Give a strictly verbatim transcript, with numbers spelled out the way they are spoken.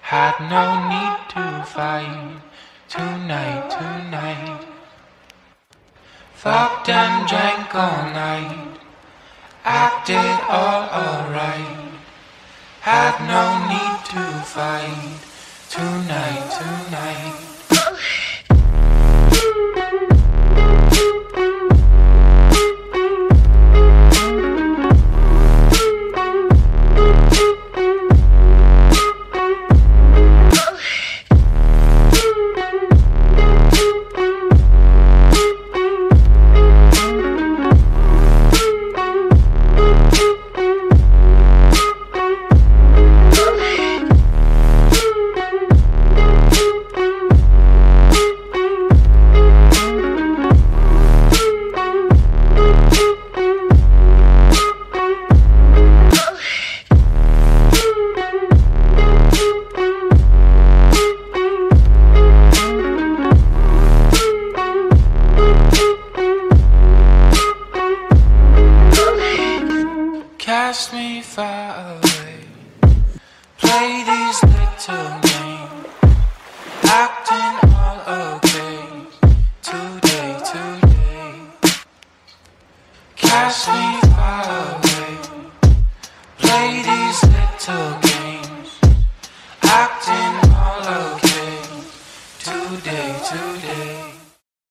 Had no need to fight tonight, tonight. Fucked and drank all night, acted all alright. Had no need to fight tonight, tonight.